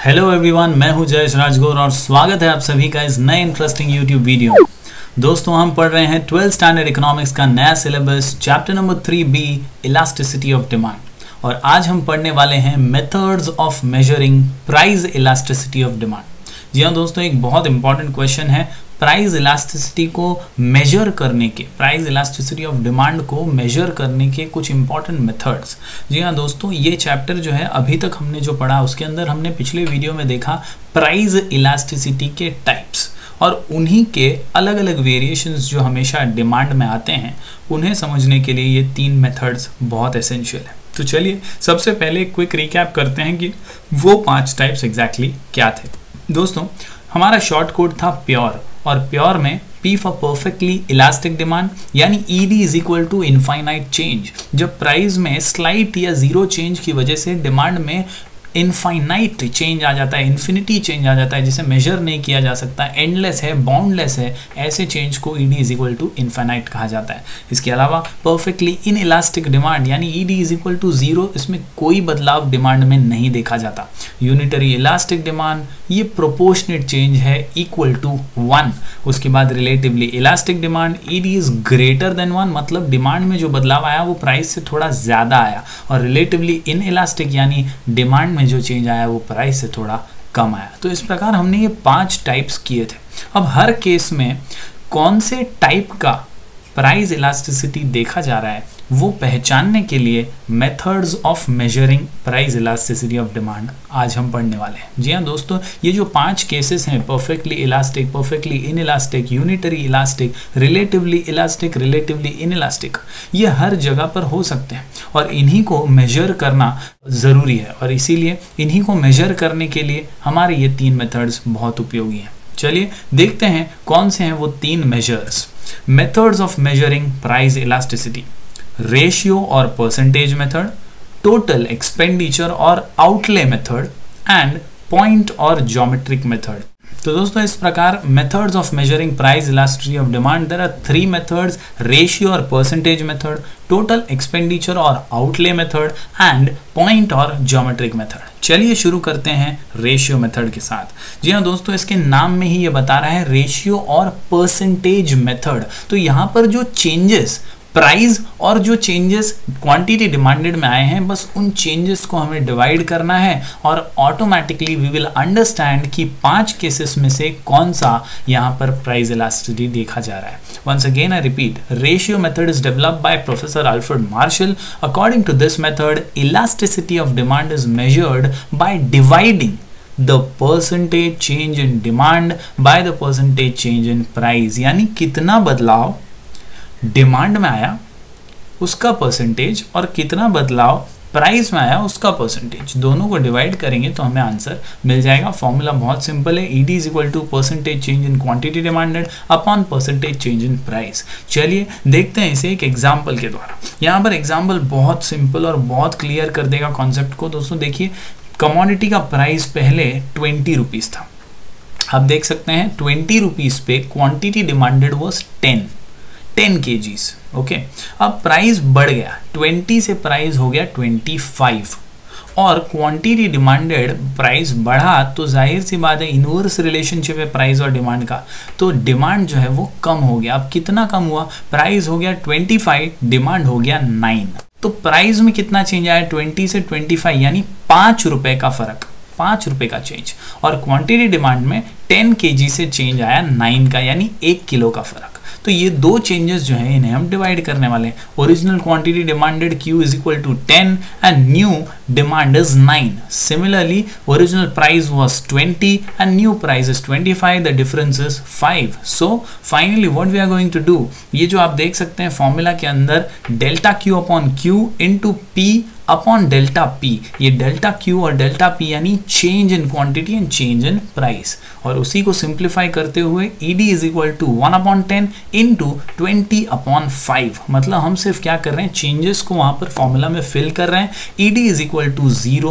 Hello everyone, मैं हूं जयेश राजगौर और स्वागत है आप सभी का इस नए इंटरेस्टिंग यूट्यूब वीडियो। दोस्तों, हम पढ़ रहे हैं 12th स्टैंडर्ड इकोनॉमिक्स का नया syllabus, chapter number 3B, elasticity of demand. और आज हम पढ़ने वाले हैं methods of measuring price elasticity of demand. जी हाँ दोस्तों, एक बहुत इंपॉर्टेंट क्वेश्चन है प्राइस इलास्टिसिटी को मेजर करने के, प्राइस इलास्टिसिटी ऑफ डिमांड को मेजर करने के कुछ इंपॉर्टेंट मेथड्स। जी हाँ दोस्तों, ये चैप्टर जो है अभी तक हमने जो पढ़ा उसके अंदर हमने पिछले वीडियो में देखा प्राइस इलास्टिसिटी के टाइप्स और उन्हीं के अलग अलग वेरिएशंस जो हमेशा डिमांड में आते हैं, उन्हें समझने के लिए ये 3 मेथड्स बहुत एसेंशियल है। तो चलिए सबसे पहले क्विक रिकैप करते हैं कि वो 5 टाइप्स एग्जैक्टली क्या थे। दोस्तों, हमारा शॉर्ट कोड था प्योर, और प्योर में P for perfectly elastic demand यानी ED is equal to infinite change. जब प्राइस में स्लाइट या जीरो चेंज की वजह से डिमांड में इनफाइनाइट चेंज आ जाता है, इन्फिनिटी चेंज आ जाता है, जिसे मेजर नहीं किया जा सकता, एंडलेस है, बाउंडलेस है, ऐसे चेंज को ED is equal to infinite कहा जाता है। इसके अलावा परफेक्टली इन इलास्टिक डिमांड यानी ED इज इक्वल टू 0, इसमें कोई बदलाव डिमांड में नहीं देखा जाता। यूनिटरी इलास्टिक डिमांड ये प्रोपोर्शनेट चेंज है इक्वल टू 1। उसके बाद relatively elastic demand ED is greater than 1, मतलब डिमांड में जो बदलाव आया वो प्राइस से थोड़ा ज्यादा आया। और रिलेटिवली इन इलास्टिक यानी डिमांड में जो चेंज आया वो प्राइस से थोड़ा कम आया। तो इस प्रकार हमने ये 5 टाइप्स किए थे। अब हर केस में कौन से टाइप का प्राइस इलास्टिसिटी देखा जा रहा है वो पहचानने के लिए methods of measuring price elasticity of demand आज हम पढ़ने वाले हैं। जी हाँ दोस्तों, ये जो 5 केसेस हैं, perfectly elastic, perfectly inelastic, unitary elastic, relatively elastic, relatively inelastic, ये हर जगह पर हो सकते हैं और इन्हीं को मेजर करना ज़रूरी है। और इसीलिए इन्हीं को मेजर करने के लिए हमारे ये 3 मेथड्स बहुत उपयोगी हैं। चलिए देखते हैं कौन से हैं वो 3 measures. Methods of measuring price elasticity: ratio और परसेंटेज मेथड, टोटल एक्सपेंडिचर और आउटले मेथड एंड पॉइंट और ज्योमेट्रिक मेथड। तो दोस्तों, इस प्रकार methods of measuring price elasticity of demand, there are 3 methods: ratio और परसेंटेज मेथड, टोटल एक्सपेंडिचर और outlay method and point और ज्योमेट्रिक मेथड। चलिए शुरू करते हैं रेशियो मेथड के साथ। जी हाँ दोस्तों, इसके नाम में ही ये बता रहा है रेशियो और परसेंटेज मेथड। तो यहाँ पर जो चेंजेस प्राइस और जो चेंजेस क्वांटिटी डिमांडेड में आए हैं, बस उन चेंजेस को हमें डिवाइड करना है और ऑटोमेटिकली वी विल अंडरस्टैंड कि 5 केसेस में से कौन सा यहाँ पर प्राइस इलास्टिसिटी देखा जा रहा है। Once again I repeat, ratio method is developed by professor Alfred Marshall. According to this method, elasticity of demand is measured by dividing the percentage change in demand by the percentage change in price, यानी कितना बदलाव demand में आया उसका percentage और कितना बदलाव price में आया उसका परसेंटेज, दोनों को डिवाइड करेंगे तो हमें आंसर मिल जाएगा। फॉर्मूला बहुत सिंपल है, ED is equal to percentage change in quantity demanded upon percentage change in price. चलिए देखते हैं इसे एक एग्जाम्पल के द्वारा। यहाँ पर एग्जाम्पल बहुत सिंपल और बहुत क्लियर कर देगा कॉन्सेप्ट को। दोस्तों देखिए, कमोडिटी का प्राइस पहले 20 रुपीज़ था। आप देख सकते हैं 20 रुपीज़ पे quantity demanded was 10 kgs। Okay, अब प्राइस बढ़ गया, 20 से प्राइस हो गया 25 और क्वांटिटी डिमांडेड प्राइस बढ़ा तो जाहिर सी बात है इनवर्स रिलेशनशिप है प्राइस और डिमांड का, तो डिमांड जो है वो कम हो गया। अब कितना कम हुआ? प्राइस हो गया 25, डिमांड हो गया 9। तो प्राइस में कितना चेंज आया? 20 से 25 यानी 5 रुपए का फर्क, 5 रुपए का चेंज। और क्वांटिटी डिमांड में 10 kg से चेंज आया 9 का, यानी 1 किलो का फर्क। तो ये 2 चेंजेस जो हैं इन्हें हम डिवाइड करने वाले हैं। Original quantity demanded Q is equal to 10 and new demand is 9। Similarly original price was 20 and new price is 25, the difference is 5। So finally what we are going to do, ये जो आप देख सकते हैं formula के अंदर delta Q upon Q into P upon delta P, ये delta Q और डेल्टा P यानी change in quantity and change in price. और उसी को सिंप्लीफाई करते हुए ED is equal to 1 upon 10 into 20 upon 5। मतलब हम सिर्फ क्या कर रहे हैं, चेंजेस को वहां पर फॉर्मूला में फिल कर रहे हैं। ED is equal to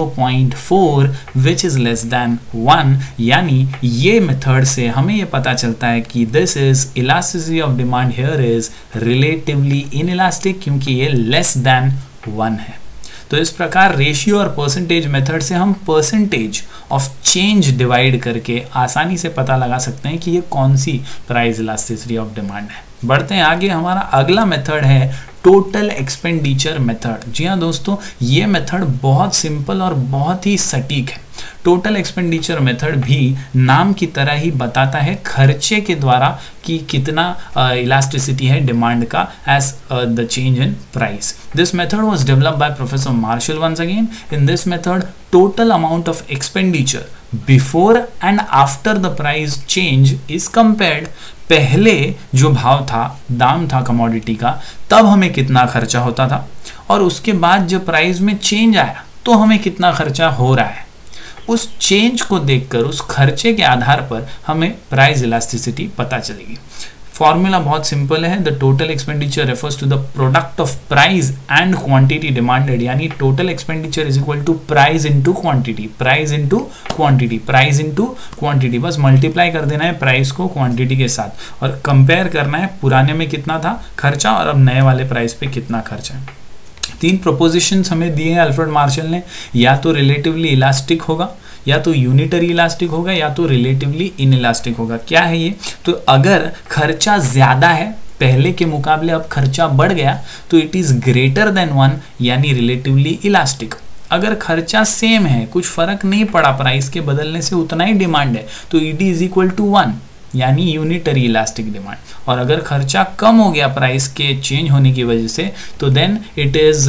0.4 which is less than 1, यानी ये मेथड से हमें ये पता चलता है कि this is elasticity of demand here is relatively inelastic, क्योंकि ये लेस देन 1 है। तो इस प्रकार रेशियो और परसेंटेज मेथड से हम परसेंटेज ऑफ चेंज डिवाइड करके आसानी से पता लगा सकते हैं कि ये कौन सी प्राइस इलास्टिसिटी ऑफ डिमांड है। बढ़ते हैं आगे, हमारा अगला मेथड है टोटल एक्सपेंडिचर मेथड। जी हाँ दोस्तों, ये मेथड बहुत सिंपल और बहुत ही सटीक है। टोटल एक्सपेंडिचर मेथड भी नाम की तरह ही बताता है खर्चे के द्वारा कि कितना इलास्टिसिटी है डिमांड का as the change in price. This method was developed by professor Marshall once again. In this method total amount of expenditure before and after the price change is compared. पहले जो भाव था, दाम था commodity का, तब हमें कितना खर्चा होता था, और उसके बाद जब प्राइस में चेंज आया तो हमें कितना खर्चा हो रहा है। उस चेंज को देखकर, उस खर्चे के आधार पर हमें प्राइस इलास्टिसिटी पता चलेगी। फॉर्मूला बहुत सिंपल है, the total expenditure refers to the product of price and quantity demanded, यानी total expenditure is equal to price into quantity, price into quantity, price into quantity. बस मल्टीप्लाई कर देना है price को क्वांटिटी के साथ और कंपेयर करना है पुराने में कितना था खर्चा और अब नए वाले प्राइस पे कितना खर्चा है। 3 प्रोपोजिशंस हमें दिए हैं अल्फ्रेड मार्शल ने, या तो रिलेटिवली इलास्टिक होगा, या तो यूनिटरी इलास्टिक होगा, या तो रिलेटिवली इनइलास्टिक होगा। क्या है ये? तो अगर खर्चा ज्यादा है पहले के मुकाबले, अब खर्चा बढ़ गया, तो इट इज ग्रेटर देन 1 यानी रिलेटिवली इलास्टिक। अगर खर्चा सेम है, कुछ फर्क नहीं पड़ा, प्राइस के बदलने से उतना ही डिमांड है, तो ईडी इज इक्वल टू 1 यानी यूनिटरी इलास्टिक डिमांड। और अगर खर्चा कम हो गया प्राइस के चेंज होने की वजह से, तो then it is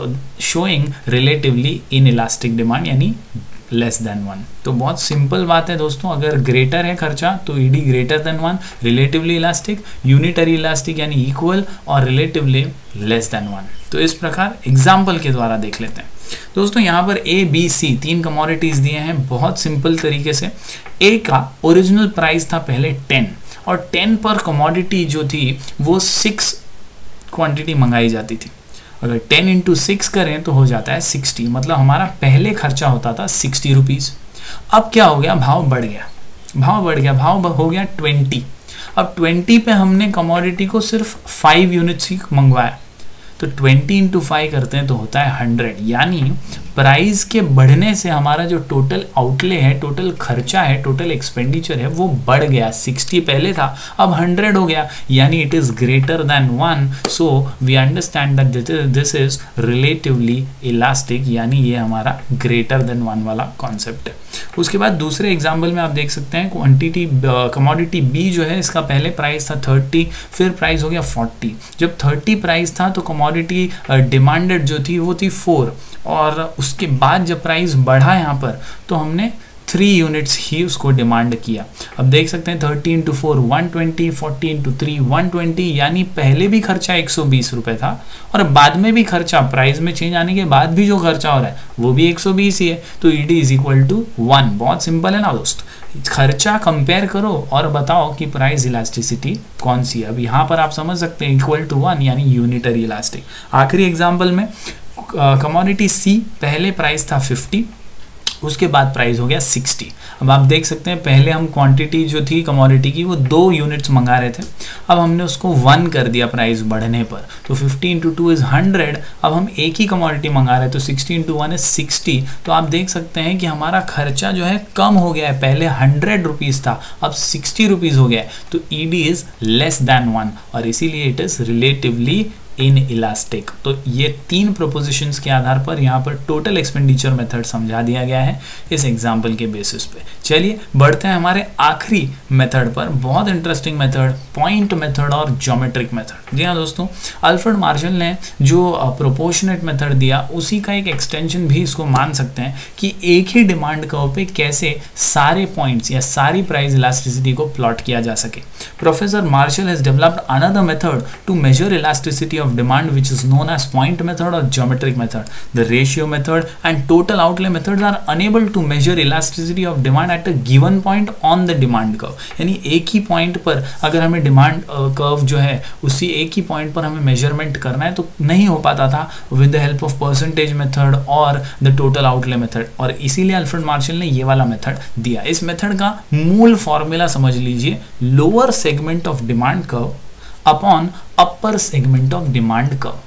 showing relatively inelastic demand यानी लेस देन 1। तो बहुत सिंपल बात है दोस्तों, अगर ग्रेटर है खर्चा तो ED greater than 1, relatively elastic, unitary elastic यानी इक्वल, और रिलेटिवली लेस देन 1। तो इस प्रकार एग्जाम्पल के द्वारा देख लेते हैं दोस्तों। यहाँ पर ए बी सी 3 कमोडिटीज दिए हैं बहुत सिंपल तरीके से। ए का ओरिजिनल प्राइस था पहले 10, और 10 पर कमोडिटी जो थी वो 6 क्वांटिटी मंगाई जाती थी। अगर 10 इंटू 6 करें तो हो जाता है 60, मतलब हमारा पहले खर्चा होता था 60 रुपीज़। अब क्या हो गया, भाव बढ़ गया, भाव हो गया 20। अब 20 पे हमने कमोडिटी को सिर्फ 5 यूनिट्स ही मंगवाया, तो 20 इंटू 5 करते हैं तो होता है 100, यानी प्राइस के बढ़ने से हमारा जो टोटल आउटले है, टोटल खर्चा है, टोटल एक्सपेंडिचर है, वो बढ़ गया। 60 पहले था, अब 100 हो गया, यानी it is greater than 1। So we understand that this is relatively elastic, यानी ये हमारा ग्रेटर देन 1 वाला कॉन्सेप्ट है। उसके बाद दूसरे एग्जाम्पल में आप देख सकते हैं क्वांटिटी कमोडिटी बी जो है, इसका पहले प्राइस था 30, फिर प्राइस हो गया 40। जब 30 प्राइस था तो कमोडिटी डिमांडेड जो थी वो थी 4, और उसके बाद जब प्राइस बढ़ा यहाँ पर तो हमने 3 यूनिट्स ही उसको डिमांड किया। अब देख सकते हैं 30 इंटू 4 120, 40 इंटू 3 120, यानी पहले भी खर्चा 120 रुपये था और बाद में भी खर्चा, प्राइस में चेंज आने के बाद भी जो खर्चा हो रहा है वो भी 120 ही है। तो ईडी इज इक्वल टू 1। बहुत सिंपल है ना दोस्त, खर्चा कंपेयर करो और बताओ कि प्राइस इलास्टिसिटी कौन सी है। अब यहाँ पर आप समझ सकते हैं इक्वल टू 1 यानी यूनिटरी इलास्टिक। आखिरी एग्जाम्पल में कमोडिटी सी पहले प्राइस था 50, उसके बाद प्राइस हो गया 60। अब आप देख सकते हैं पहले हम क्वांटिटी जो थी कमोडिटी की वो 2 यूनिट्स मंगा रहे थे, अब हमने उसको 1 कर दिया प्राइस बढ़ने पर, तो 50 इंटू 2 इज 100। अब हम एक ही कमोडिटी मंगा रहे हैं तो 60 इंटू 1 इज 60। तो आप देख सकते हैं कि हमारा खर्चा जो है कम हो गया है, पहले 100 रुपीज़ था अब 60 रुपीज़ हो गया है। तो ईडी इज लेस दैन 1 और इसीलिए it is relatively inelastic. तो ये 3 प्रोपोजिशंस के आधार पर यहाँ पर टोटल एक्सपेंडिचर मेथड समझा दिया गया है इस एग्जाम्पल के बेसिस पे। चलिए बढ़ते हैं हमारे आखिरी मेथड पर, बहुत इंटरेस्टिंग मेथड, पॉइंट मेथड और ज्योमेट्रिक मेथड। जी हाँ दोस्तों, अल्फ्रेड मार्शल ने जो प्रोपोर्शनेट मेथड दिया उसी का एक एक्सटेंशन भी इसको मान सकते हैं कि एक ही डिमांड कर्व पे कैसे सारे पॉइंट्स या सारी प्राइस इलास्टिसिटी को प्लॉट किया जा सके। Professor Marshall has developed another method to measure elasticity of demand which is known as point method or geometric method. The ratio method and total outlay methods are unable to measure elasticity of demand at a given point on the demand curve. यानी एक ही point पर अगर हमें demand curve जो है उसी एक ही point पर हमें मेजरमेंट करना है तो नहीं हो पाता था with the help of percentage method और द टोटल आउटले मेथड, और इसीलिए अल्फ्रेड मार्शल ने ये वाला मेथड दिया। इस मेथड का मूल फॉर्मूला समझ लीजिए, lower segment of demand curve upon upper segment of demand curve.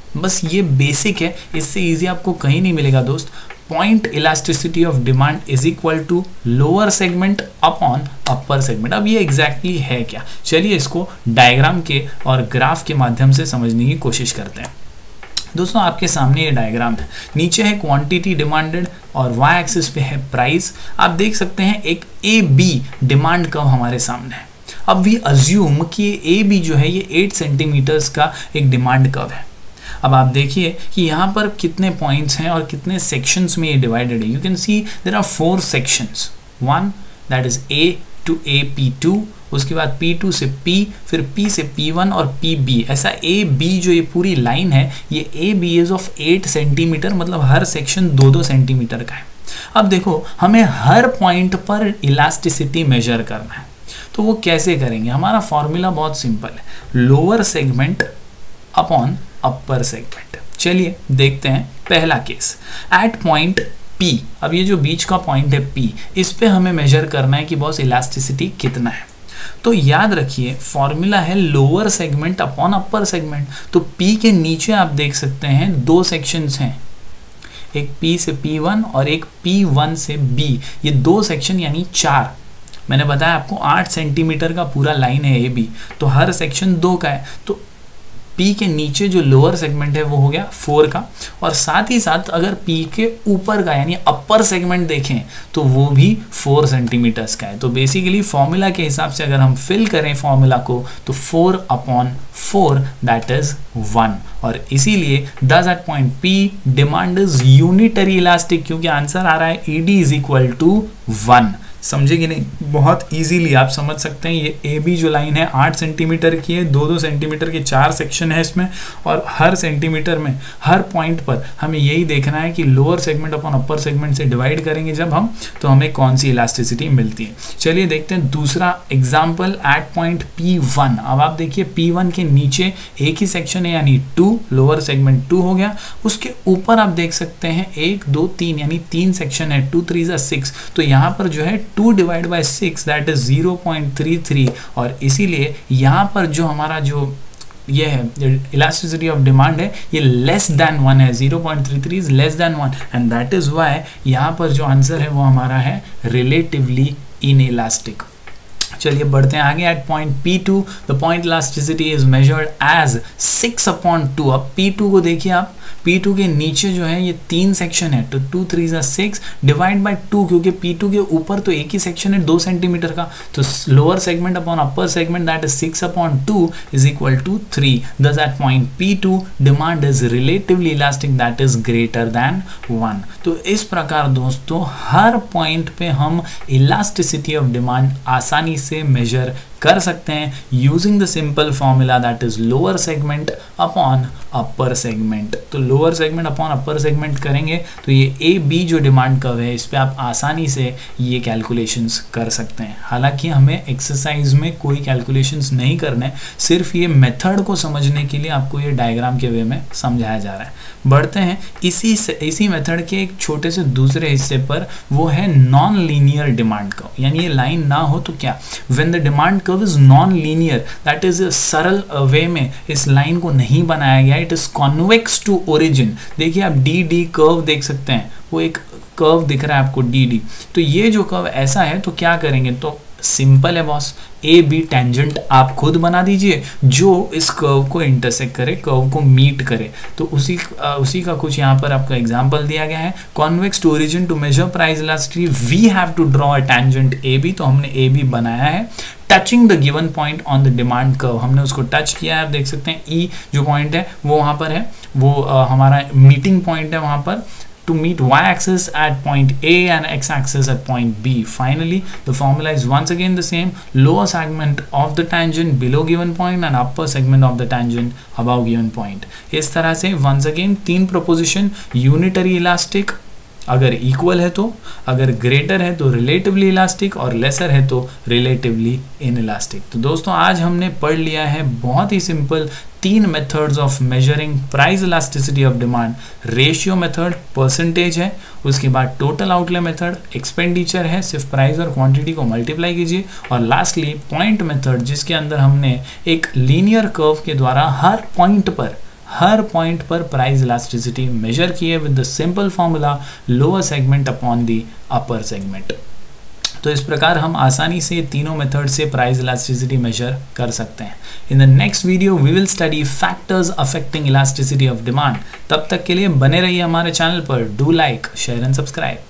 बस ये बेसिक है, इससे इजी आपको कहीं नहीं मिलेगा दोस्त। Point elasticity of demand is equal to lower segment upon upper segment. अब ये एग्जैक्टली है क्या, चलिए इसको डायग्राम के और ग्राफ के माध्यम से समझने की कोशिश करते हैं। दोस्तों आपके सामने ये डायग्राम है, नीचे है क्वांटिटी डिमांडेड और वाई एक्सिस पे है प्राइस। आप देख सकते हैं एक ए बी डिमांड कर्व हमारे सामने है। अब वी अज्यूम कि ए बी जो है ये 8 सेंटीमीटर्स का एक डिमांड कर्व है। अब आप देखिए कि यहाँ पर कितने पॉइंट्स हैं और कितने सेक्शंस में ये डिवाइडेड है। You can see there are 4 sections, 1 that is A to A P2, उसके बाद P2 से P, फिर P से P1 और PB। ऐसा ए बी जो ये पूरी लाइन है, ये A B is of 8 centimetre, मतलब हर सेक्शन 2-2 सेंटीमीटर का है। अब देखो हमें हर पॉइंट पर इलास्टिसिटी मेजर करना है, तो वो कैसे करेंगे? हमारा फॉर्मूला बहुत सिंपल है, lower segment upon upper segment. चलिए देखते हैं पहला केस, एट पॉइंट P। अब ये जो बीच का पॉइंट है P, इस पे हमें मेजर करना है कि बॉस इलास्टिसिटी कितना है। तो याद रखिए फॉर्मूला है lower segment upon upper segment. तो P के नीचे आप देख सकते हैं 2 सेक्शंस हैं, एक P से P1 और एक P1 से B। ये 2 सेक्शन यानी 4। मैंने बताया आपको 8 सेंटीमीटर का पूरा लाइन है AB, तो हर सेक्शन 2 का है। तो P के नीचे जो लोअर सेगमेंट है वो हो गया 4 का, और साथ ही साथ अगर P के ऊपर का यानी अपर सेगमेंट देखें तो वो भी 4 सेंटीमीटर्स का है। तो बेसिकली फॉर्मूला के हिसाब से अगर हम फिल करें फॉर्मूला को तो 4/4 दैट इज 1, और इसीलिए thus at point P demand is unitary elastic, क्योंकि आंसर आ रहा है ED इज इक्वल टू 1। समझे कि नहीं? बहुत इजीली आप समझ सकते हैं। ये ए बी जो लाइन है 8 सेंटीमीटर की है, 2-2 सेंटीमीटर के 4 सेक्शन है इसमें, और हर सेंटीमीटर में हर पॉइंट पर हमें यही देखना है कि lower segment upon upper segment से डिवाइड करेंगे जब हम, तो हमें कौन सी इलास्टिसिटी मिलती है। चलिए देखते हैं दूसरा एग्जाम्पल, एट पॉइंट P1। अब आप देखिए P1 के नीचे एक ही सेक्शन है यानी 2, लोअर सेगमेंट 2 हो गया। उसके ऊपर आप देख सकते हैं 1 2 3 यानी 3 सेक्शन है, 2 3 6। तो यहाँ पर जो है 2 डिवाइड बाय 6 दैट इज 0.33, और इसीलिए यहाँ पर जो हमारा जो ये है इलास्टिसिटी ऑफ डिमांड है ये लेस देन 1 है, 0.33 is less than 1, and that is why यहाँ पर जो आंसर है वो हमारा है रिलेटिवली इनइलास्टिक। चलिए बढ़ते हैं आगे, at point P2 the point elasticity is measured as 6/2। अब P2 को देखिए आप, P2 के नीचे जो है ये 3 सेक्शन है, तो 2 3 6 डिवाइड बाय 2, क्योंकि P2 के ऊपर तो एक ही सेक्शन है 2 सेंटीमीटर का, तो lower segment upon upper segment that is 6/2 is equal to 3। Thus at point P2 demand is relatively elastic that is greater than 1। तो इस प्रकार दोस्तों हर पॉइंट पे हम इलास्टिसिटी ऑफ डिमांड आसानी से मेजर कर सकते हैं using the simple formula that is lower segment upon upper segment. तो lower segment upon upper segment करेंगे तो ये ए बी जो डिमांड कर्व है इस पे आप आसानी से ये कैलकुलेशंस कर सकते हैं। हालांकि हमें एक्सरसाइज में कोई कैलकुलेशंस नहीं करने, सिर्फ ये मेथड को समझने के लिए आपको ये डायग्राम के वे में समझाया जा रहा है। बढ़ते हैं इसी मेथड के एक छोटे से दूसरे हिस्से पर, वो है नॉन लीनियर डिमांड कर्व। यानी ये लाइन ना हो तो क्या, when the demand curve is non linear, that is सरल वे में इस लाइन को नहीं बनाया गया, it is convex to origin. देखिए आप डी कर्व देख सकते हैं, वो एक कर्व दिख रहा है आपको डी। तो ये जो कर्व ऐसा है तो क्या करेंगे, तो सिंपल है बॉस, ए बी टेंजेंट आप खुद बना दीजिए जो इस कर्व को इंटरसेक्ट करे, कर्व को मीट करे। तो उसी का कुछ यहाँ पर आपका एग्जांपल दिया गया है, convex to origin to measure price elasticity we have to draw a tangent A B. तो हमने ए बी बनाया है touching the given point on the demand curve, हमने उसको टच किया है। आप देख सकते हैं ई जो पॉइंट है वो वहाँ पर है, वो हमारा मीटिंग पॉइंट है वहाँ पर, to meet y-axis at point A and x-axis at point B. Finally, the formula is once again the same, lower segment of the tangent below given point and upper segment of the tangent above given point. इस तरह से once again 3 proposition, unitary elastic अगर equal है तो, अगर greater है तो relatively elastic, और लेसर है तो रिलेटिवली इनइलास्टिक। तो दोस्तों आज हमने पढ़ लिया है बहुत ही simple 3 methods of measuring price elasticity of demand. Ratio method percentage है, उसके बाद टोटल आउटले मेथड एक्सपेंडिचर है, सिर्फ प्राइस और क्वांटिटी को मल्टीप्लाई कीजिए, और लास्टली पॉइंट मेथड जिसके अंदर हमने एक लीनियर कर्व के द्वारा हर पॉइंट पर हर पॉइंट पर प्राइस इलास्टिसिटी मेजर किए with the simple formula lower segment upon the upper segment. तो इस प्रकार हम आसानी से तीनों मेथड से प्राइस इलास्टिसिटी मेजर कर सकते हैं। In the next video we will study factors affecting elasticity of demand. तब तक के लिए बने रहिए हमारे चैनल पर। Do like, share and subscribe.